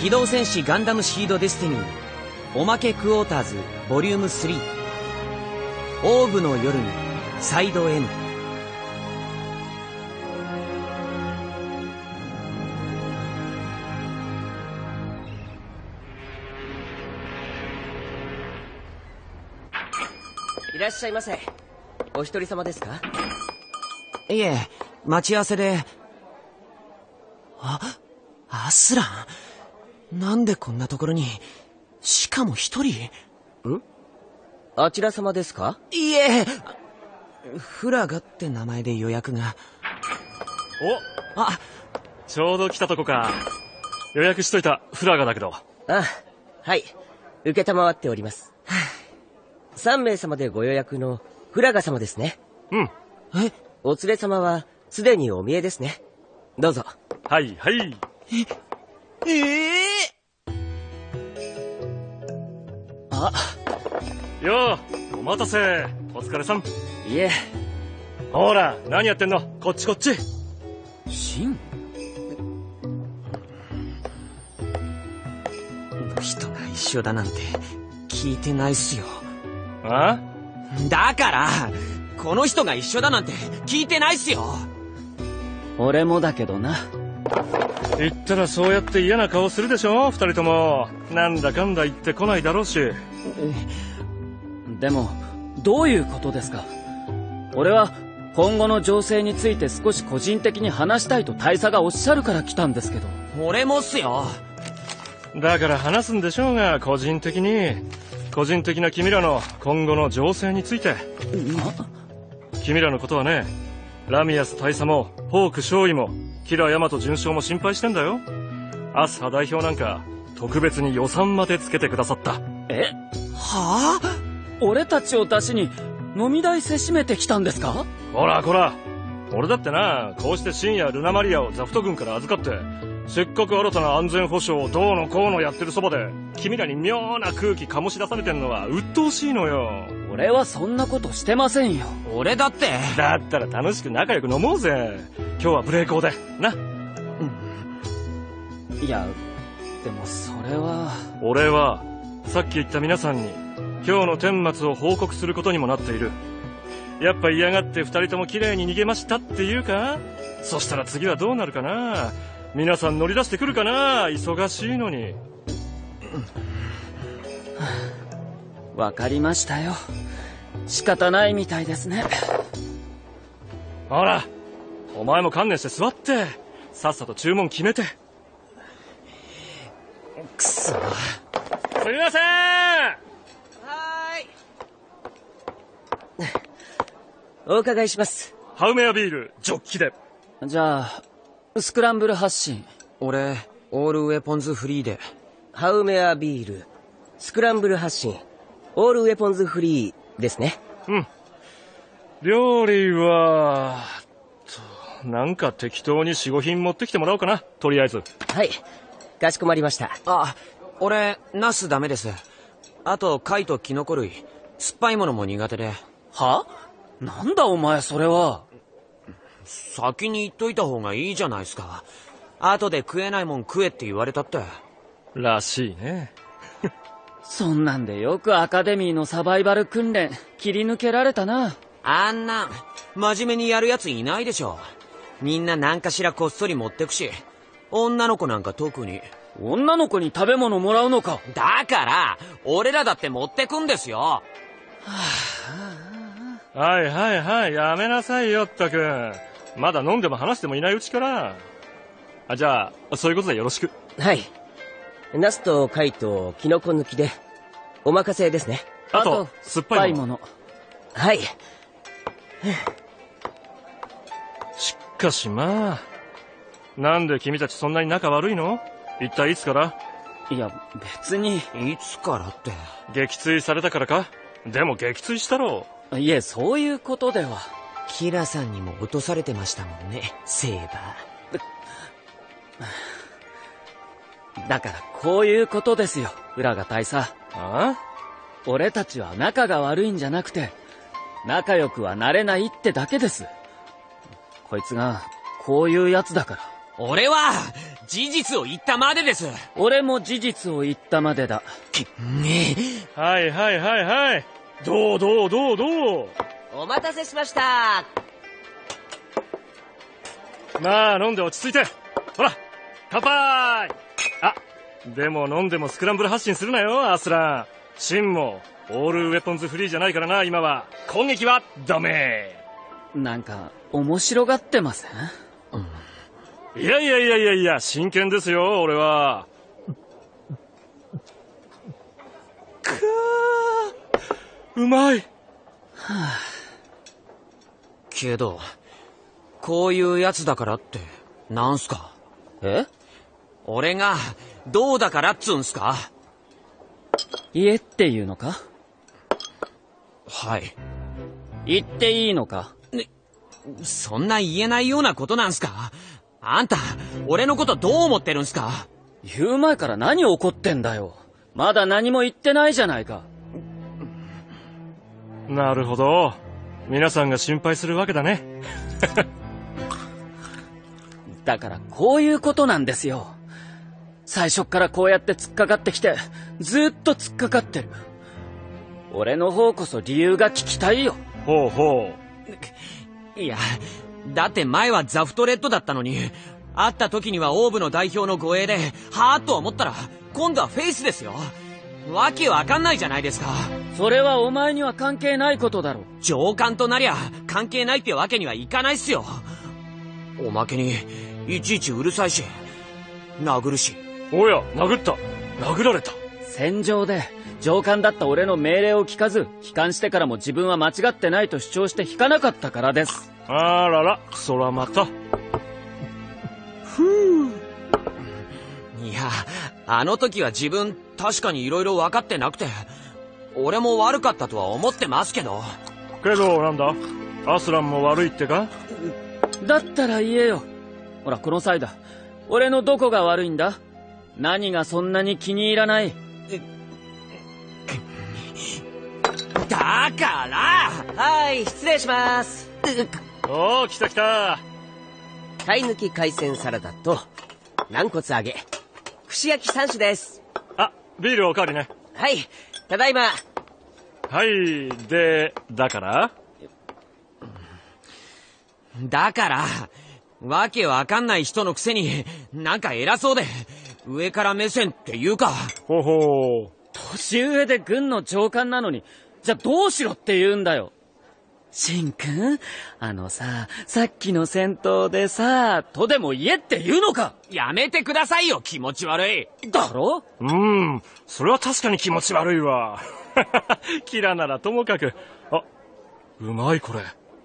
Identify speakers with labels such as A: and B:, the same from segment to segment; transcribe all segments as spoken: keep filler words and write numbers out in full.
A: 機動戦士ガンダムシードデスティニーおまけクォーターズボリュームスリーオーブの夜にサイド M。
B: いらっしゃいませ。お一人様ですか？
A: いえ、待ち合わせで。あ、アスラン、なんでこんなところに、しかも一人。
B: ん？あちら様ですか？
A: いえ、フラガって名前で予約が。
C: お、あ、ちょうど来たとこか。予約しといたフラガだけど。
B: あ、はい、受けたまわっております。さんめい様でご予約のフラガ様ですね。
C: うん。
B: え、お連れ様はすでにお見えですね。どうぞ。
C: はいはい。
A: え、えー、
B: あ、
C: よう、お待たせ。お疲れさん。
B: いえ。
C: ほら、何やってんの？こっちこっち。
A: シン？人が一緒だなんて聞いてないっすよ。
C: あ？
A: だからこの人が一緒だなんて聞いてないっすよ。
B: 俺もだけどな。
C: 言ったらそうやって嫌な顔するでしょ、二人とも。なんだかんだ言ってこないだろうし。
D: でもどういうことですか？俺は今後の情勢について少し個人的に話したいと大佐がおっしゃるから来たんですけど。
A: 俺もっすよ。
C: だから話すんでしょうが、個人的に個人的な君らの今後の情勢について。君らのことはね、ラミアス大佐もホーク少尉もキラヤマト准将も心配してんだよ。アスハ代表なんか特別に予算までつけてくださった。
D: え？
A: はあ？
D: 俺たちを出しに飲み代せしめてきたんですか？
C: こらこら、俺だってな、こうして深夜ルナマリアをザフト軍から預かって、せっかく新たな安全保障をどうのこうのやってるそばで、君らに妙な空気醸し出されてんのは鬱陶しいのよ。
D: 俺はそんなことしてませんよ。
A: 俺だって。
C: だったら楽しく仲良く飲もうぜ。今日はブレイコーでな。うん、
D: いやでもそれは。
C: 俺はさっき言った皆さんに今日の顛末を報告することにもなっている。やっぱ嫌がって二人とも綺麗に逃げましたっていうか？そしたら次はどうなるかな。皆さん乗り出してくるかな。忙しいのに。
D: わかりましたよ。仕方ないみたいですね。
C: ほら、お前も観念して座って、さっさと注文決めて。
A: くそ。す
C: みません。
B: はーい。お伺いします。
C: ハウメアビールジョッキで。
D: じゃあスクランブル発進。
A: 俺オールウェポンズフリーで。
B: ハウメアビールスクランブル発進オールウェポンズフリーですね。
C: うん。料理はとなんか適当に よん,ご 品持ってきてもらおうかな、とりあえず。
B: はい、かしこまりました。
A: あ、俺ナスダメです。あと貝とキノコ類、酸っぱいものも苦手で。
D: は？なんだお前それは。
A: 先に言っといた方がいいじゃないですか。後で食えないもん食えって言われたって。
C: らしいね。
D: そんなんでよくアカデミーのサバイバル訓練切り抜けられたな。
A: あんな真面目にやるやついないでしょ。みんな何かしらこっそり持ってくし、女の子なんか特に。
D: 女の子に食べ物もらうのか。
A: だから俺らだって持ってくんですよ。は
C: あ、はいはいはい、やめなさいよったくん。まだ飲んでも話してもいないうちから。あ、じゃあそういうことでよろしく。
B: はい、ナスと貝とキノコ抜きでお任せですね。
C: あと酸っぱいもの。
B: はい。
C: しかしまあ、なんで君たちそんなに仲悪いの？一体いつから？
D: いや別に。
A: いつからって。
C: 撃墜されたからか？でも撃墜したろ
D: う。いえそういうことでは。
A: キラさんにも落とされてましたもんね、セーバ
D: ー。だからこういうことですよ、浦賀大佐。
C: ああ？
D: 俺たちは仲が悪いんじゃなくて仲良くはなれないってだけです。こいつがこういうやつだから。
A: 俺は事実を言ったまでです。
D: 俺も事実を言ったまでだ。
A: ね
C: え。はいはいはいはい。どうどうどうどう。
B: お待たせしました。
C: まあ飲んで落ち着いて。ほら乾杯。あ、でも飲んでもスクランブル発進するなよアスラン。シンもオールウェポンズフリーじゃないからな。今は攻撃はダメ。
D: なんか面白がってません？
C: うん、いやいやいやいやいや真剣ですよ俺は。くーうまい。は
A: あ、けどこういうやつだからってなんすか？
B: え？
A: 俺がどうだからっつうんすか？
D: 言えっていうのか？
A: はい。
D: 言っていいのか？
A: ね、そんな言えないようなことなんすか？あんた俺のことどう思ってるんすか？
D: 言う前から何怒ってんだよ。まだ何も言ってないじゃないか。
C: なるほど。皆さんが心配するわけだね。
D: だからこういうことなんですよ。最初っからこうやって突っかかってきてずっと突っかかってる。俺の方こそ理由が聞きたいよ。
C: ほうほ
A: う。いやだって前はザフトレッドだったのに、会った時にはオーブの代表の護衛ではぁと思ったら今度はフェイスですよ。わけわかんないじゃないですか。
D: それはお前には関係ないことだろ。
A: 上官となりゃ関係ないってわけにはいかないっすよ。おまけにいちいちうるさいし殴るし。
C: おや殴った。殴られた。
D: 戦場で上官だった俺の命令を聞かず帰還してからも自分は間違ってないと主張して引かなかったからです。
C: あららそらまた。
A: ふう。いやあの時は自分確かにいろいろ分かってなくて俺も悪かったとは思ってますけど。
C: けどなんだアスランも悪いってか？
D: だったら言えよ。ほらこの際だ。俺のどこが悪いんだ？何がそんなに気に入らない？
A: だから
B: はい失礼します。
C: おー来た来た。
B: 貝抜き海鮮サラダと軟骨揚げ串焼きさん種です。
C: あ、ビールおかわりね。
B: はいただいま。
C: はいでだから
A: だからわけわかんない人のくせになんか偉そうで上から目線っていうか。
C: ほほう。
D: 年上で軍の上官なのにじゃあどうしろって言うんだよ。シンくんあのささっきの戦闘でさとでも言えって言うのか。
A: やめてくださいよ気持ち悪い。
D: だろ？
C: うーんそれは確かに気持ち悪いわ。キラならともかく。あうまいこれ。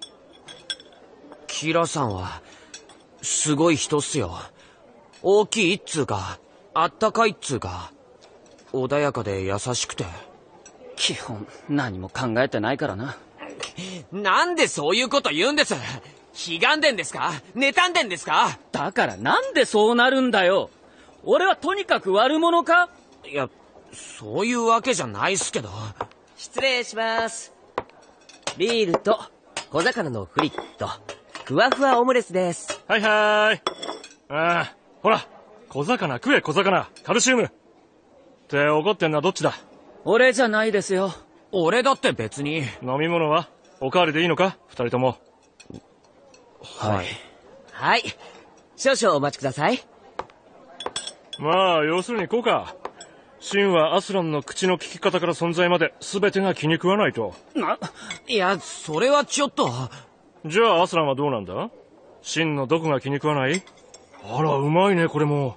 A: キラさんはすごい人っすよ。大きいっつうかあったかいっつうか穏やかで優しくて。
D: 基本何も考えてないからな。
A: なんでそういうこと言うんです？ひがんでんですか？妬んでんですか？
D: だからなんでそうなるんだよ。俺はとにかく悪者か？
A: いやそういうわけじゃないっすけど。
B: 失礼します。ビールと小魚のフリットふわふわオムレツです。
C: はいはい。ああほら小魚食え小魚カルシウムって怒ってんのはどっちだ？
D: 俺じゃないですよ。
A: 俺だって別に。
C: 飲み物はおかわりでいいのか二人とも。
A: はい
B: はい少々お待ちください。
C: まあ要するにこうか。シンはアスランの口の利き方から存在まで全てが気に食わないと。
A: いやそれはちょっと。
C: じゃあアスランはどうなんだ？シンのどこが気に食わない？あらうまいねこれも。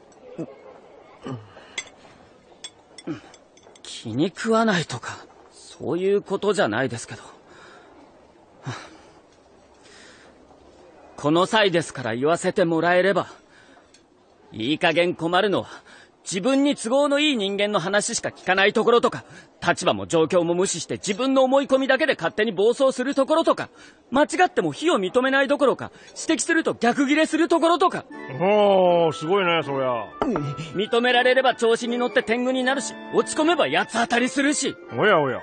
D: 気に食わないとかそういうことじゃないですけど。この際ですから言わせてもらえれば、いい加減困るのは自分に都合のいい人間の話しか聞かないところとか、立場も状況も無視して自分の思い込みだけで勝手に暴走するところとか、間違っても非を認めないどころか指摘すると逆ギレするところとか。
C: おーすごいねそりゃ。
D: 認められれば調子に乗って天狗になるし、落ち込めば八つ当たりするし。
C: おやおや。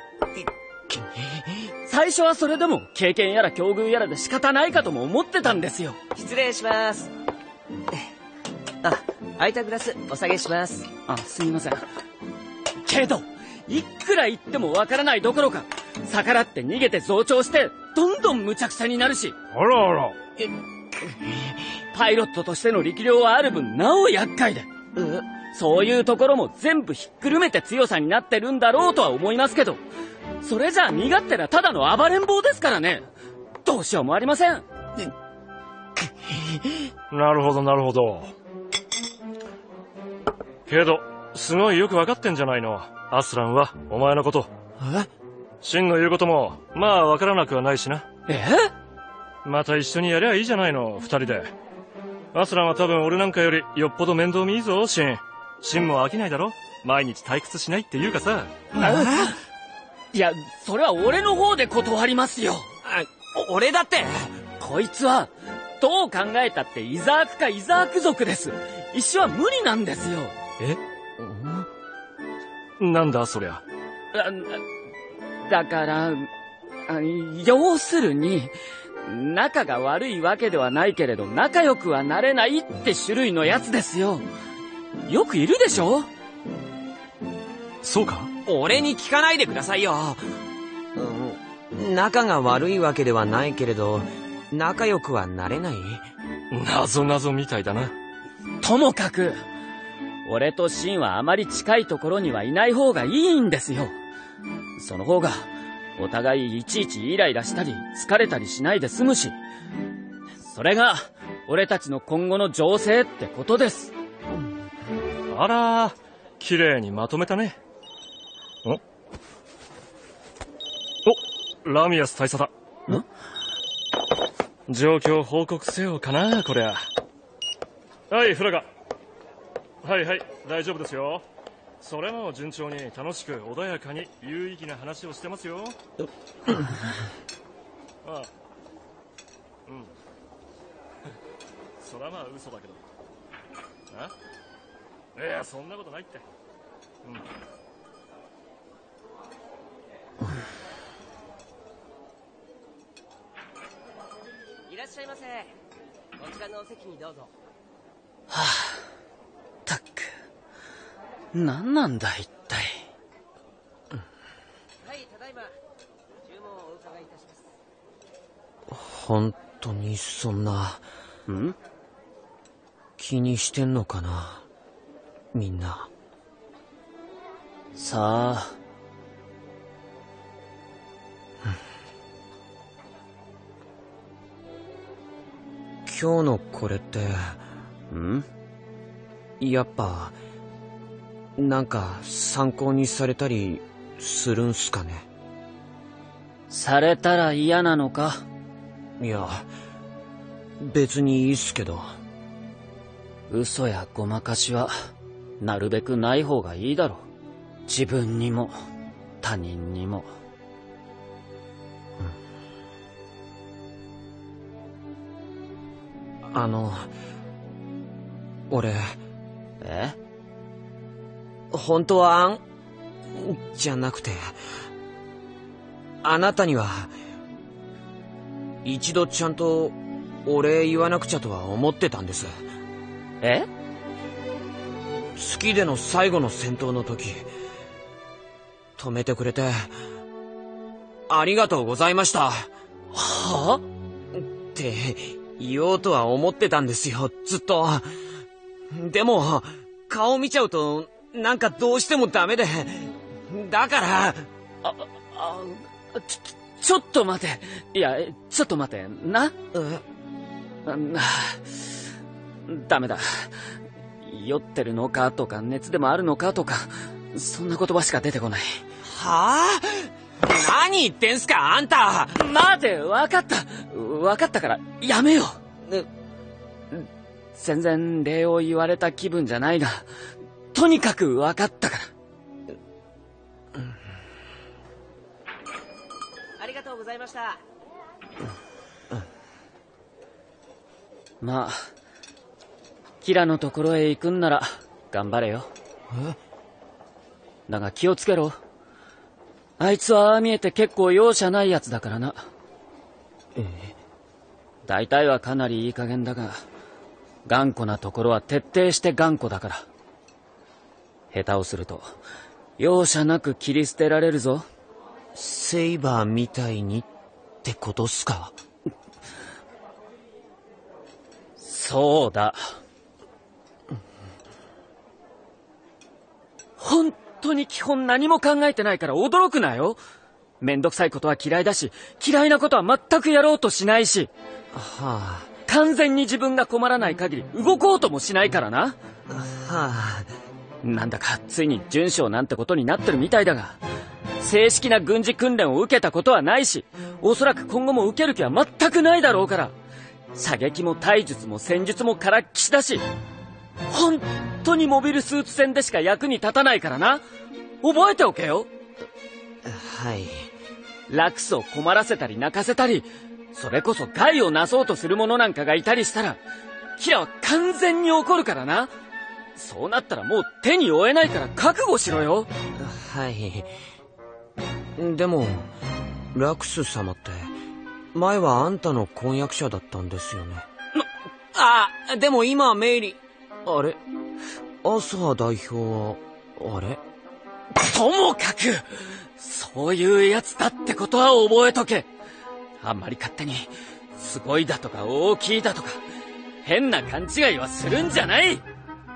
D: 最初はそれでも経験やら境遇やらで仕方ないかとも思ってたんですよ。
B: 失礼します。 あ、空いたグラスお下げします。
D: あ、すみません。けど、いくら言ってもわからないどころか、逆らって逃げて増長して、どんどん無茶苦茶になるし。
C: あらあら。
D: パイロットとしての力量はある分、なお厄介で。そういうところも全部ひっくるめて強さになってるんだろうとは思いますけど、それじゃあ身勝手なただの暴れん坊ですからね。どうしようもありません。
C: なるほどなるほど。けどすごいよく分かってんじゃないの、アスランはお前のこと。
A: え？
C: シンの言うこともまあ分からなくはないしな。
D: え？
C: また一緒にやりゃいいじゃないの、二人で。アスランは多分俺なんかよりよっぽど面倒見いいぞ、シン。シンも飽きないだろ、毎日退屈しないっていうかさ。
D: いや、それは俺の方で断りますよ。
A: 俺だって。
D: こいつはどう考えたってイザークかイザーク族です。石は無理なんですよ。
C: え？なんだそりゃ。
D: だから要するに、仲が悪いわけではないけれど仲良くはなれないって種類のやつですよ。よくいるでしょ。
C: そうか？
A: 俺に聞かないでくださいよ。うん、仲が悪いわけではないけれど仲良くはなれない？
C: 謎謎みたいだな。
D: ともかく俺とシンはあまり近いところにはいない方がいいんですよ。その方がお互いいちいちイライラしたり疲れたりしないで済むし、それが俺たちの今後の情勢ってことです。
C: あら、綺麗にまとめたね。おお、ラミアス大佐だ。
D: ん？
C: 状況報告せよかな、こりゃ。はい、フラガ。はいはい、大丈夫ですよ。それも順調に楽しく穏やかに有意義な話をしてますよ。ああ、うん。そらまあ嘘だけど。あ？いや、そんなことないって。うん。
B: いらっしゃいませ。こちらのお席にどうぞ。
D: はあ、たっく。何なんだ一体。
B: はい、ただいま注文をお伺いいたします。
A: 本当にそんな。
D: ん？
A: 気にしてんのかな、みんな。
D: さあ。
A: 今日のこれって
D: ん？
A: やっぱなんか参考にされたりするんすかね。
D: されたら嫌なのか？
A: いや、別にいいっすけど。
D: 嘘やごまかしはなるべくない方がいいだろう。自分にも他人にも。
A: うん、あの俺
D: え
A: 本当はあんじゃなくて、あなたには一度ちゃんとお礼言わなくちゃとは思ってたんです。
D: え？
A: 月での最後の戦闘の時止めてくれてありがとうございました。
D: は？
A: って言おうとは思ってたんですよ、ずっと。でも顔見ちゃうとなんかどうしてもダメで、だから。
D: あ、あ、ちょ、ちょっと待て。いや、ちょっと待て、な。
A: え？
D: ダメだ。酔ってるのかとか熱でもあるのかとか、そんな言葉しか出てこない。
A: はあ？何言ってんすかあんた。
D: 待て、わかった。わかったからやめよう。全然礼を言われた気分じゃないが、とにかくわかったから。
B: ありがとうございました。
D: まあキラのところへ行くんなら頑張れよ。
A: え？
D: だが気をつけろ。あいつはああ見えて結構容赦ないやつだからな。
A: え？
D: 大体はかなりいい加減だが、 頑固なところは徹底して頑固だから。下手をすると容赦なく切り捨てられるぞ。
A: セイバーみたいにってことっすか？
D: そうだ。本当に基本何も考えてないから驚くなよ。めんどくさいことは嫌いだし、嫌いなことは全くやろうとしないし。
A: はあ。
D: 完全に自分が困らない限り動こうともしないからな。
A: はあ。
D: なんだかついに準将なんてことになってるみたいだが、正式な軍事訓練を受けたことはないし、おそらく今後も受ける気は全くないだろうから、射撃も体術も戦術もからっきしだし、本当にモビルスーツ戦でしか役に立たないからな。覚えておけよ。
A: はい。
D: ラクスを困らせたり泣かせたり、それこそ害をなそうとする者なんかがいたりしたら、キラは完全に怒るからな。そうなったらもう手に負えないから覚悟しろよ。
A: はい。でも、ラクス様って前はあんたの婚約者だったんですよね。あ、でも今はメイリー、あれ、アスハ代表はあれ？
D: ともかくそういうやつだってことは覚えとけ。あんまり勝手にすごいだとか大きいだとか変な勘違いはするんじゃない。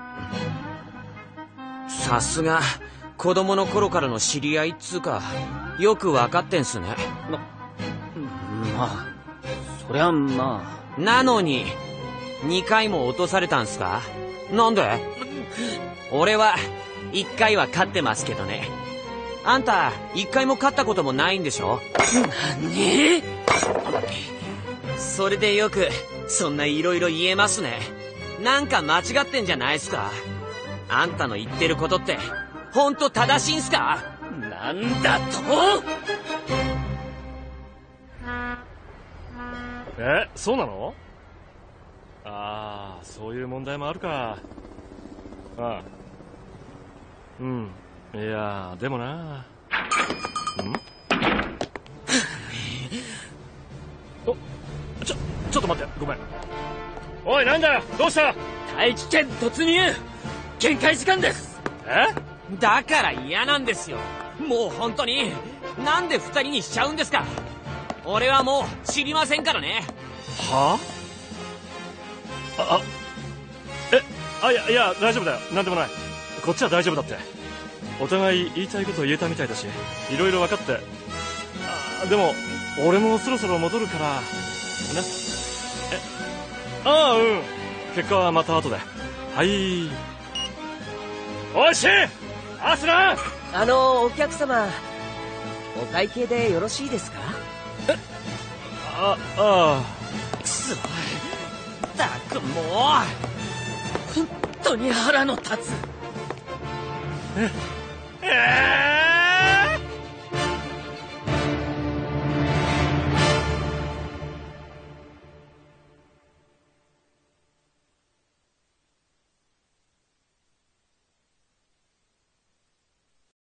A: さすが子供の頃からの知り合いっつうか、よくわかってんすね。
D: ま、まあそりゃま
A: あ。なのににかいも落とされたんすか？なんで？俺はいっかいは勝ってますけどね。あんたいっかいも勝ったこともないんでしょ？
D: 何？
A: それでよくそんないろいろ言えますね。なんか間違ってんじゃないっすか？あんたの言ってることってほんと正しいんすか？
D: なんだと？
C: え、そうなの？ああ、そういう問題もあるか。ああ、うん。いやでもな。ん？お、ちょ、ちょっと待って、ごめん。おい、なんだよ、どうした？
D: 大気圏突入！限界時間です。
C: え？
A: だから嫌なんですよ。もう本当になんで二人にしちゃうんですか？俺はもう知りませんからね。
C: はあ？あ、あ、え、あ、いや、いや、大丈夫だよ。なんでもない。こっちは大丈夫だって。お互い言いたいこと言えたみたいだし、いろいろ分かって。あ、でも俺もそろそろ戻るからな。え、ああ、うん。結果はまた後で。はい。おいしい、アスラン。
B: あのお客様、お会計でよろしいですか？
C: え、あ、ああ。
A: くそ、ったくもう
D: 本当に腹の立つ。
C: え、えー